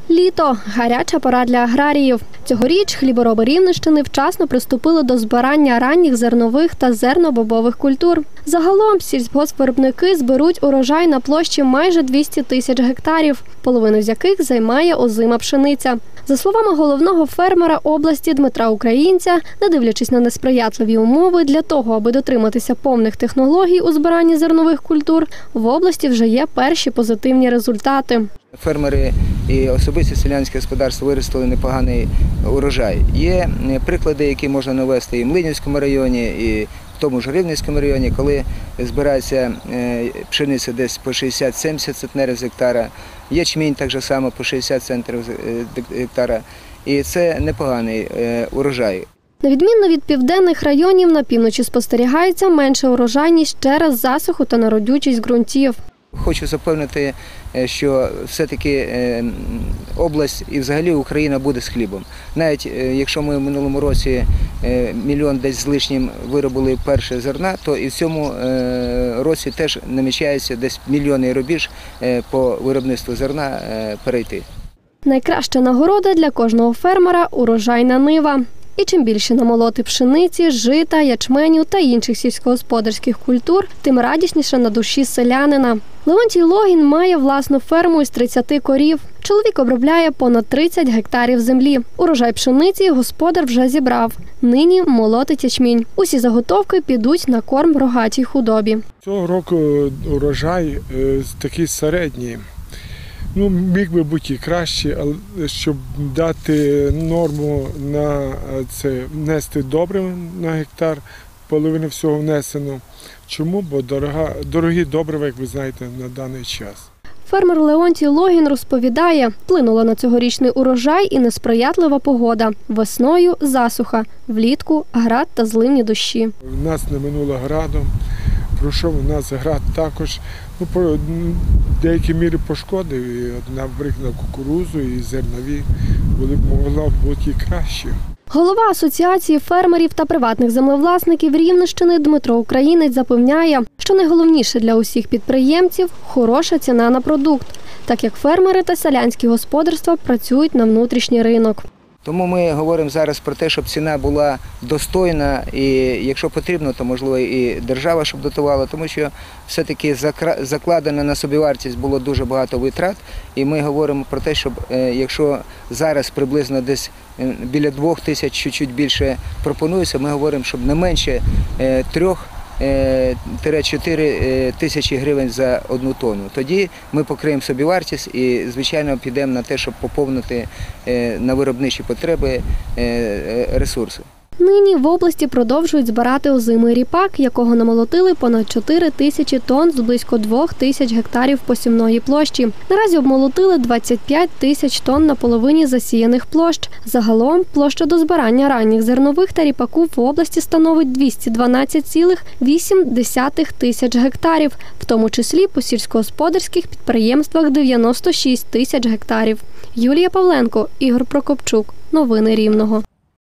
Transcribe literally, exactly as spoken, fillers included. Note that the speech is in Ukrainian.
Літо – гаряча пора для аграріїв. Цьогоріч хлібороби Рівненщини вчасно приступили до збирання ранніх зернових та зернобобових культур. Загалом сільськогоспвиробники зберуть урожай на площі майже двісті тисяч гектарів, половину з яких займає озима пшениця. За словами головного фермера області Дмитра Українця, не дивлячись на несприятливі умови, для того, аби дотриматися повних технологій у збиранні зернових культур, в області вже є перші позитивні результати. Фермери і особисті селянські господарства виростили непоганий урожай. Є приклади, які можна навести і в Млинівському районі, і в тому ж Рівненському районі, коли збирається пшениця десь по шістдесят-сімдесят центнерів з гектара, ячмінь так само по шістдесят центнерів з гектара. І це непоганий урожай. На відміну від південних районів, на півночі спостерігається менша урожайність через засуху та неродючість ґрунтів. Хочу запевнити, що все-таки область і взагалі Україна буде з хлібом. Навіть якщо ми в минулому році мільйон десь з лишнім виробили перше зерна, то і в цьому році теж намічається десь мільйонний рубіж по виробництву зерна перейти. Найкраща нагорода для кожного фермера – урожайна нива. І чим більше намолоти пшениці, жита, ячменю та інших сільськогосподарських культур, тим радісніше на душі селянина. Леонтій Логін має власну ферму із тридцяти корів. Чоловік обробляє понад тридцять гектарів землі. Урожай пшениці господар вже зібрав. Нині молотить ячмінь. Усі заготовки підуть на корм рогатій худобі. Цього року урожай такий середній. Ну, міг би бути і краще, але щоб дати норму на це, внести добрив на гектар, половина всього внесено. Чому? Бо дорога, дорогі добрива, як ви знаєте, на даний час. Фермер Леонтій Логін розповідає, вплинула на цьогорічний урожай і несприятлива погода. Весною – засуха, влітку – град та зливні дощі. У нас не минуло градом, пройшов у нас град також. Ну, по деякій мірі пошкодив, і, наприклад, кукурудзу і зернові були б могла б бути і краще. Голова Асоціації фермерів та приватних землевласників Рівненщини Дмитро Українець запевняє, що найголовніше для усіх підприємців – хороша ціна на продукт, так як фермери та селянські господарства працюють на внутрішній ринок. Тому ми говоримо зараз про те, щоб ціна була достойна і, якщо потрібно, то, можливо, і держава, щоб дотувала, тому що все-таки закладено на собівартість було дуже багато витрат. І ми говоримо про те, щоб, якщо зараз приблизно десь біля двох тисяч, чуть-чуть більше пропонується, ми говоримо, щоб не менше трьох чотири тисячі гривень за одну тонну. Тоді ми покриємо собівартість і, звичайно, підемо на те, щоб поповнити на виробничі потреби ресурси. Нині в області продовжують збирати озимий ріпак, якого намолотили понад чотири тисячі тонн з близько двох тисяч гектарів посівної площі. Наразі обмолотили двадцять п'ять тисяч тонн на половині засіяних площ. Загалом площа до збирання ранніх зернових та ріпаку в області становить двісті дванадцять цілих вісім десятих тисяч гектарів, в тому числі по сільськогосподарських підприємствах дев'яносто шість тисяч гектарів. Юлія Павленко, Ігор Прокопчук. Новини Рівного.